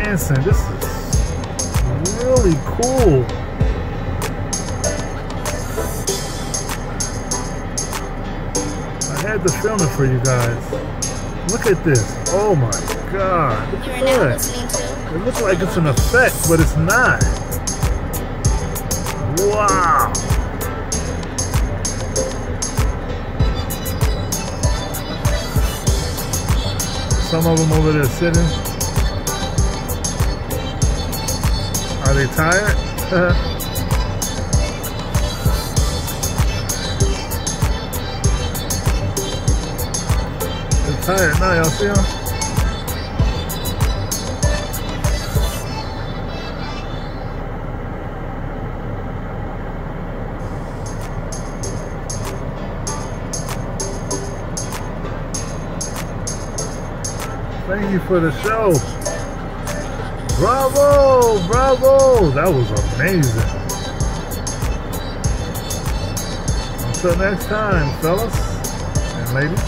dancing. This is really cool. I had to film it for you guys. Look at this. Oh my God. Look at that. It looks like it's an effect, but it's not. Wow. Some of them over there sitting. Are they tired? They're tired now, y'all see them? Thank you for the show. Bravo, bravo. That was amazing. Until next time, fellas and ladies.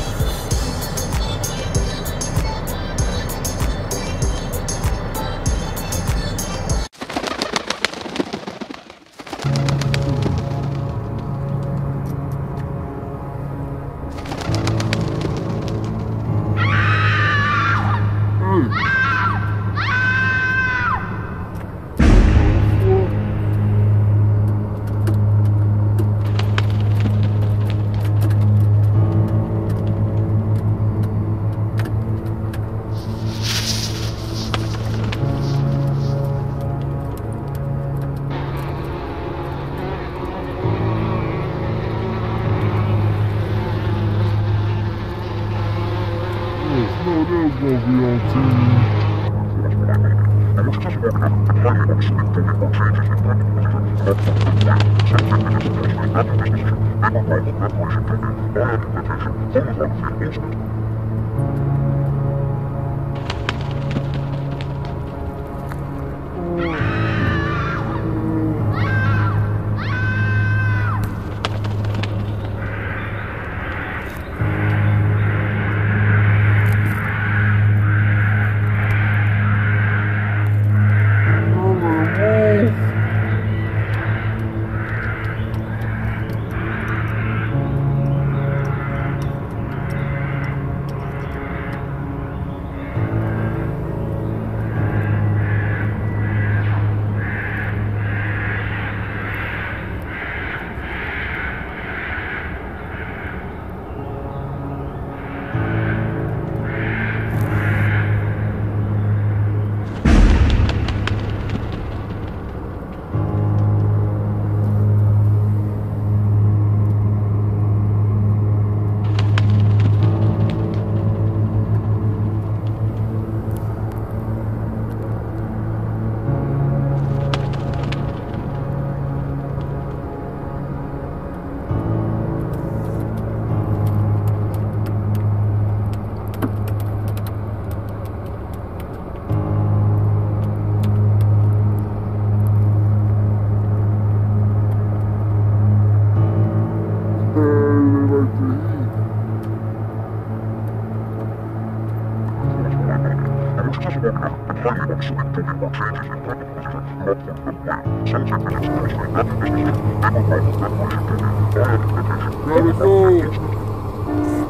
Gotta go.